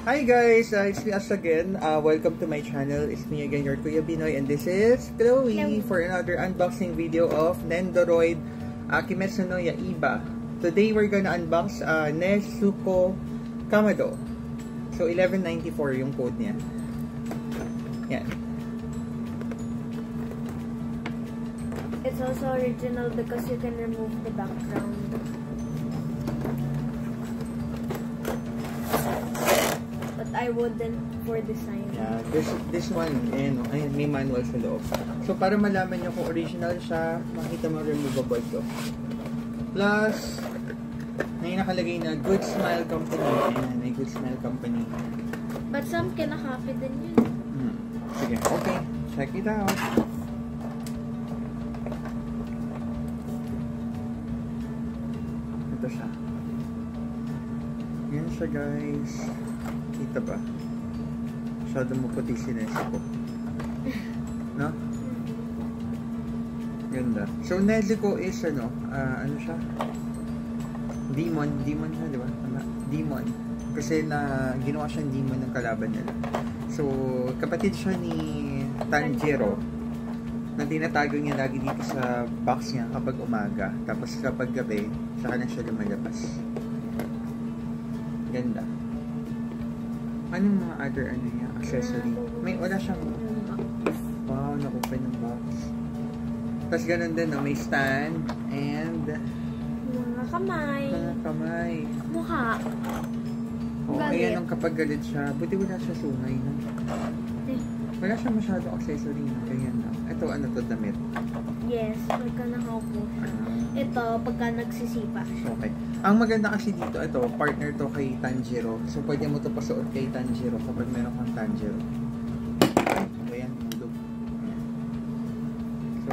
Hi guys, it's me us again. Welcome to my channel. It's me again, your Kuya Binoy, and this is Chloe for another unboxing video of Nendoroid Kimetsu no Yaiba. Today we're gonna unbox Nezuko Kamado. So 1194 yung code niya. Yan. It's also original because you can remove the background. But I wouldn't for design. Yeah, this one, ayan, may manual sa loob. So para malaman nyo kung original siya, makita mo removable to. Plus, may nakalagay na Good Smile Company. Ayan, may Good Smile Company. But some kinakopy din yun. Sige, okay. Check it out. Ito siya. Yan siya guys. Kita ba? Masyado mo puti si Nezuko. No? Ganda. So Nezuko is ano siya? Demon siya, di ba? Demon. Kasi ginawa siyang demon ng kalaban nila. So kapatid siya ni Tanjiro. Na tinatago niya lagi dito sa box niya kapag umaga. Tapos kapag gabi, saka na siya lumalabas. Ganda. Anong mga other niya? Accessory? Wala siyang... Wow, na-open ng box. Tapos ganun din, no? May stand and... Mga kamay. Mga kamay. Mukha. Oh, ayan ang kapag galit siya. Buti wala siya sungay, no? Wala siya masyadong accessory, no? Ganyan lang. Ito, ano to, damit? Yes, pagka nakaupo siya. Ito, pagka nagsisipa siya. Okay. Ang maganda kasi dito, ito, partner to kay Tanjiro. So, pwede mo to pasuot kay Tanjiro kapag meron kang Tanjiro. Ayan, hulog. So,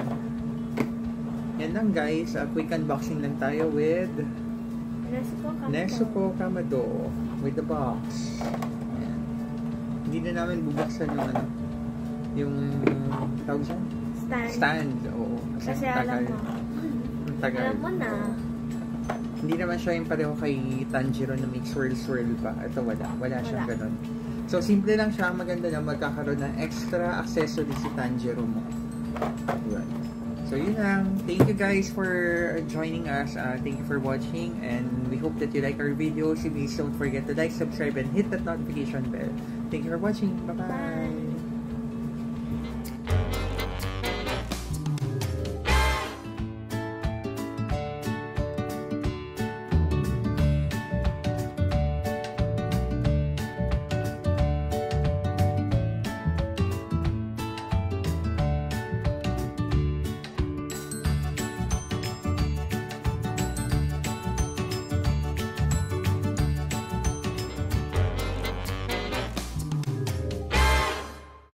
yan lang guys. Quick unboxing lang tayo with Nezuko Kamado with the box. Ayan. Hindi na namin bubuksan yung ano, yung tawag siya? Stand. Oo. Kasi alam mo. Alam mo na. Hindi naman siya yung pareho kay Tanjiro na may swirl-swirl pa. Ito wala siyang ganun. So, simple lang siya. Maganda na magkakaroon ng extra accessory si Tanjiro mo. Yun. So, yun lang. Thank you guys for joining us. Thank you for watching. And we hope that you like our videos. Please don't forget to like, subscribe, and hit that notification bell. Thank you for watching. Bye-bye. Bye.